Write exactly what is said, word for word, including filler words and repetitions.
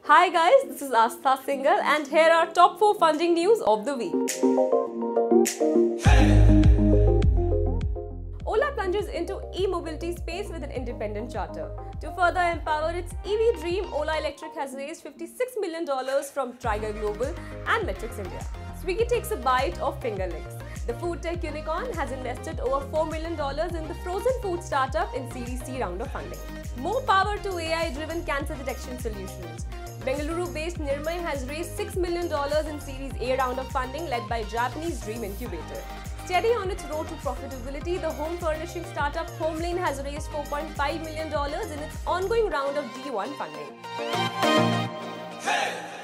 Hi guys, this is Astha Singhal and here are top four funding news of the week. Ola plunges into e-mobility space with an independent charter. To further empower its E V dream, Ola Electric has raised fifty-six million dollars from Tiger Global and Metrics India. Swiggy takes a bite of Fingerlix. The food tech unicorn has invested over four million dollars in the frozen food startup in Series C round of funding. More power to A I-driven cancer detection solutions. Bengaluru-based Nirmay has raised six million dollars in Series A round of funding led by Japanese Dream Incubator. Steady on its road to profitability, the home furnishing startup HomeLane has raised four point five million dollars in its ongoing round of D one funding. Hey!